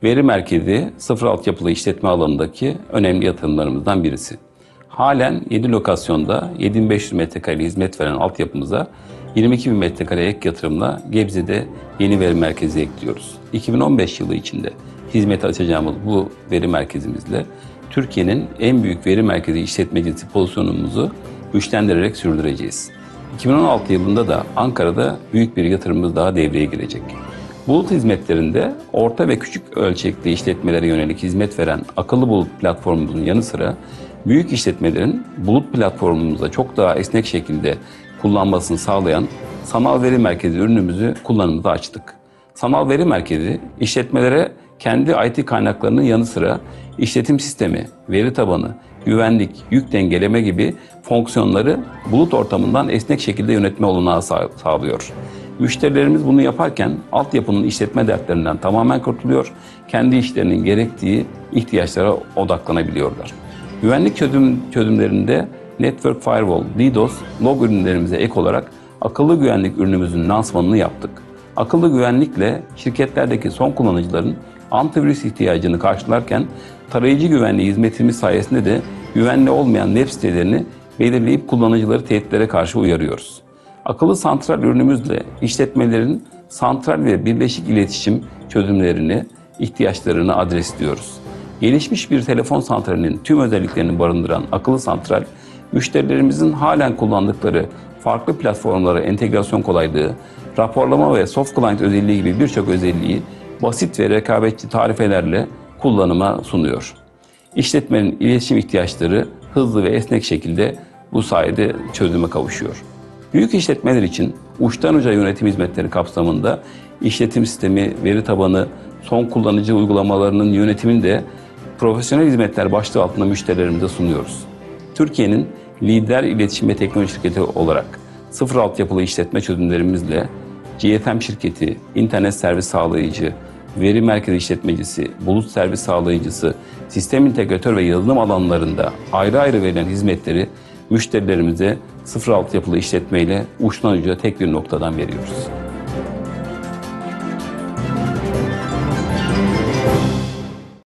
Veri merkezi sıfır altyapılı işletme alanındaki önemli yatırımlarımızdan birisi. Halen 7 lokasyonda 7500 metrekare hizmet veren altyapımıza 22.000 metrekare ek yatırımla Gebze'de yeni veri merkezi ekliyoruz. 2015 yılı içinde hizmete açacağımız bu veri merkezimizle Türkiye'nin en büyük veri merkezi işletmecisi pozisyonumuzu güçlendirerek sürdüreceğiz. 2016 yılında da Ankara'da büyük bir yatırımımız daha devreye girecek. Bulut hizmetlerinde orta ve küçük ölçekli işletmelere yönelik hizmet veren akıllı bulut platformumuzun yanı sıra büyük işletmelerin bulut platformumuza çok daha esnek şekilde kullanmasını sağlayan sanal veri merkezi ürünümüzü kullanımıza açtık. Sanal veri merkezi işletmelere kendi IT kaynaklarının yanı sıra işletim sistemi, veri tabanı, güvenlik, yük dengeleme gibi fonksiyonları bulut ortamından esnek şekilde yönetme olanağı sağlıyor. Müşterilerimiz bunu yaparken altyapının işletme dertlerinden tamamen kurtuluyor, kendi işlerinin gerektiği ihtiyaçlara odaklanabiliyorlar. Güvenlik çözümlerinde Network Firewall, DDoS, log ürünlerimize ek olarak akıllı güvenlik ürünümüzün lansmanını yaptık. Akıllı güvenlikle şirketlerdeki son kullanıcıların antivirüs ihtiyacını karşılarken tarayıcı güvenliği hizmetimiz sayesinde de güvenli olmayan web sitelerini belirleyip kullanıcıları tehditlere karşı uyarıyoruz. Akıllı santral ürünümüzle işletmelerin santral ve birleşik iletişim çözümlerini, ihtiyaçlarını adresliyoruz. Gelişmiş bir telefon santralinin tüm özelliklerini barındıran akıllı santral, müşterilerimizin halen kullandıkları farklı platformlara entegrasyon kolaylığı, raporlama ve soft client özelliği gibi birçok özelliği basit ve rekabetçi tarifelerle kullanıma sunuyor. İşletmenin iletişim ihtiyaçları hızlı ve esnek şekilde bu sayede çözüme kavuşuyor. Büyük işletmeler için uçtan uca yönetim hizmetleri kapsamında işletim sistemi, veri tabanı, son kullanıcı uygulamalarının yönetimini de profesyonel hizmetler başlığı altında müşterilerimize sunuyoruz. Türkiye'nin lider iletişim ve teknoloji şirketi olarak sıfır altyapılı işletme çözümlerimizle GFM şirketi, internet servis sağlayıcı, veri merkezi işletmecisi, bulut servis sağlayıcısı, sistem integratör ve yazılım alanlarında ayrı ayrı verilen hizmetleri müşterilerimize sıfır altyapılı işletmeyle uçtan uca tek bir noktadan veriyoruz.